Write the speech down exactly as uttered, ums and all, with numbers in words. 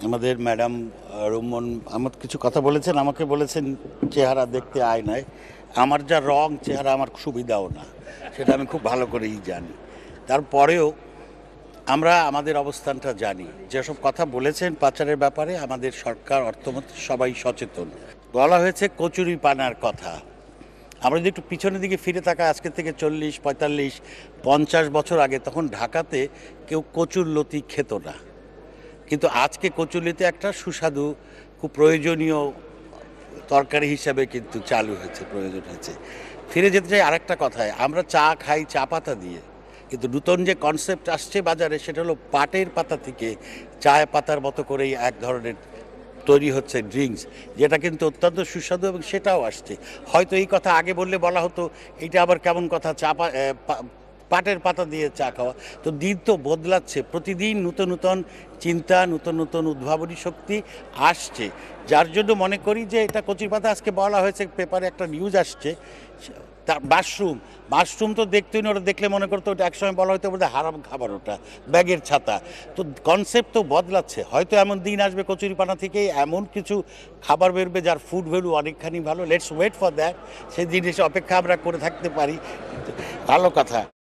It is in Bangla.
আমাদের ম্যাডাম রুম্মন আমার কিছু কথা বলেছেন, আমাকে বলেছেন চেহারা দেখতে আয়নায়। আমার যা রং চেহারা আমার সুবিধাও না, সেটা আমি খুব ভালো করেই জানি। তারপরেও আমরা আমাদের অবস্থানটা জানি। যেসব কথা বলেছেন পাচারের ব্যাপারে আমাদের সরকার, অর্থমন্ত্রী সবাই সচেতন। বলা হয়েছে কচুরি পানার কথা। আমরা যদি একটু পিছনের দিকে ফিরে থাকা আজকে থেকে চল্লিশ পঁয়তাল্লিশ পঞ্চাশ বছর আগে, তখন ঢাকাতে কেউ কচুর লতি খেত না, কিন্তু আজকে কচুরলতি একটা সুস্বাদু খুব প্রয়োজনীয় তরকারি হিসাবে কিন্তু চালু হয়েছে, প্রয়োজন হয়েছে। ফিরে যেতে চাই আরেকটা কথায়, আমরা চা খাই চা পাতা দিয়ে, কিন্তু নূতন যে কনসেপ্ট আসছে বাজারে সেটা হলো পাটের পাতা থেকে চায় পাতার মতো করেই এক ধরনের তৈরি হচ্ছে ড্রিঙ্কস, যেটা কিন্তু অত্যন্ত সুস্বাদু এবং সেটাও আসছে। হয়তো এই কথা আগে বললে বলা হতো এইটা আবার কেমন কথা, চা পাটের পাতা দিয়ে চা খাওয়া। তো দিন তো বদলাচ্ছে, প্রতিদিন নতুন নতুন চিন্তা, নতুন নতুন উদ্ভাবনী শক্তি আসছে, যার জন্য মনে করি যে এটা কচুর পাতা। আজকে বলা হয়েছে পেপারে একটা নিউজ আসছে, তার মাশরুম মাশরুম তো দেখতেই না, ওটা দেখলে মনে করতো ওটা একসময় বলা হয়তো বোধহয় হারাম খাবার, ওটা ব্যাগের ছাতা। তো কনসেপ্ট তো বদলাচ্ছে, হয়তো এমন দিন আসবে কচুরি পানা থেকেই এমন কিছু খাবার বেরবে যার ফুড ভ্যালু অনেকখানি ভালো। লেটস ওয়েট ফর দ্যাট, সেই জিনিস অপেক্ষা আমরা করে থাকতে পারি। ভালো কথা।